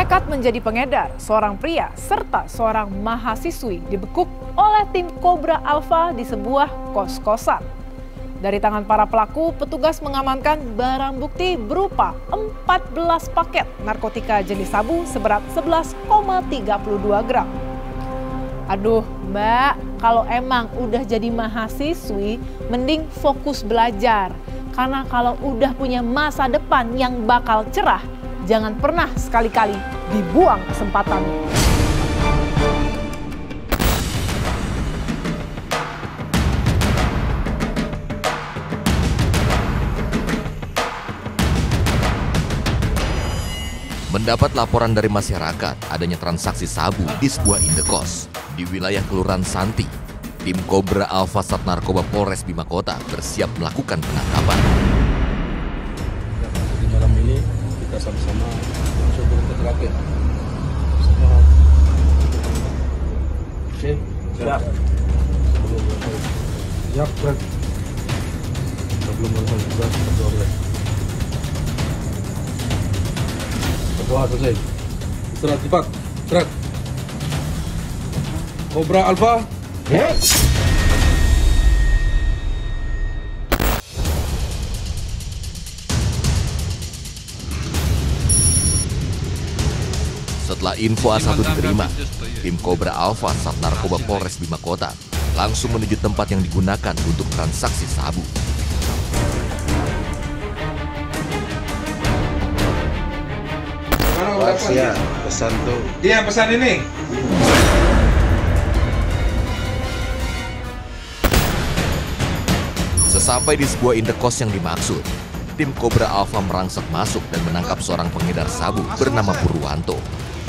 Nekat menjadi pengedar, seorang pria serta seorang mahasiswi dibekuk oleh tim Cobra Alpha di sebuah kos-kosan. Dari tangan para pelaku, petugas mengamankan barang bukti berupa 14 paket narkotika jenis sabu seberat 11,32 gram. Aduh Mbak, kalau emang udah jadi mahasiswi, mending fokus belajar. Karena kalau udah punya masa depan yang bakal cerah, jangan pernah sekali-kali dibuang kesempatannya. Mendapat laporan dari masyarakat adanya transaksi sabu di sebuah indekos di wilayah Kelurahan Santi, tim Cobra Alpha Sat Narkoba Polres Bima Kota bersiap melakukan penangkapan. Di malam ini kita sama-sama mencoba untuk terakhir. Oke, siap. Siap, Fred. Sebelum melakukan tugas, berdoa dulu. Berdoa selesai. Istirahat cepat, gerak. Cobra Alpha. Setelah info A1 diterima, tim Cobra Alpha Sat Narkoba Polres Bima Kota langsung menuju tempat yang digunakan untuk transaksi sabu. Iya, pesan tuh. Dia pesan ini. Sesampai di sebuah indekos yang dimaksud, tim Cobra Alpha merangsek masuk dan menangkap seorang pengedar sabu bernama Purwanto.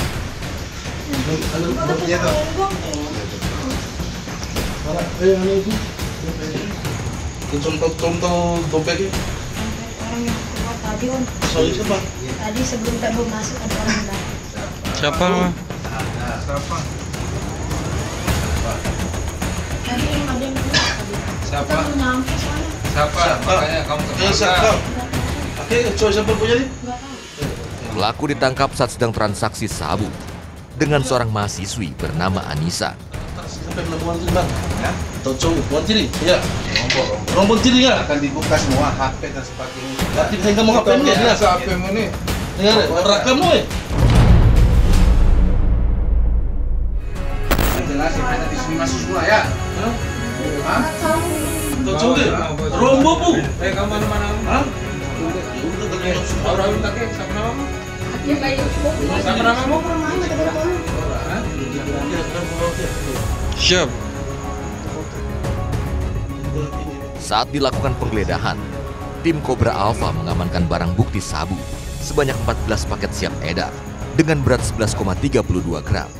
Contoh dompetnya. Orang yang keluar tadi Om. Soalnya siapa? Tadi sebelum tabung masuk ada orang datang. Siapa? Tadi yang ada yang keluar tadi. Siapa? Kita belum nyampe soalnya. Siapa? Makanya kamu Siapa? Oke, coba siapa punya nih? Nggak tahu. Pelaku ditangkap saat sedang transaksi sabu dengan seorang mahasiswi bernama Anissa. Sampai pelabuhan itu bang, ya? Tocong, buat ciri, ya. Rombong ciri ya. Akan dibuka semua HP dan sebagainya. Berarti saya nggak mau HP mu ya, jelas. HP-mu nih. Dengar, rekam mu ya. Jelasin, hanya di sini masuk semua ya. Hah? Tocong deh, rombong bu. Kamu mana-mana? Hah? Orang minta ke, siapa namamu? Dia bayi kopi. Siapa namamu? Rumahnya ada berapa? Siap. Saat dilakukan penggeledahan, tim Cobra Alpha mengamankan barang bukti sabu sebanyak 14 paket siap edar dengan berat 11,32 gram.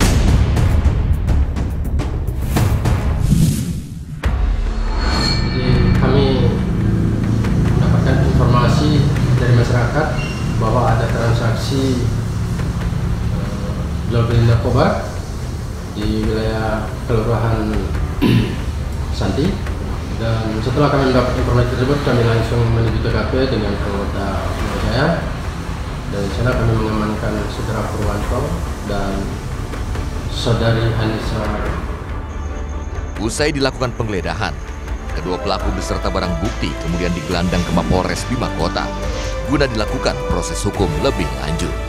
Jadi kami mendapatkan informasi dari masyarakat bahwa ada transaksi jual beli narkoba di wilayah Kelurahan Santi, dan setelah kami mendapat informasi tersebut kami langsung menuju TKP dengan anggota saya, dan di sana kami mengamankan saudara Purwanto dan saudari Anissa. Usai dilakukan penggeledahan, kedua pelaku beserta barang bukti kemudian digelandang ke Mapolres Bima Kota guna dilakukan proses hukum lebih lanjut.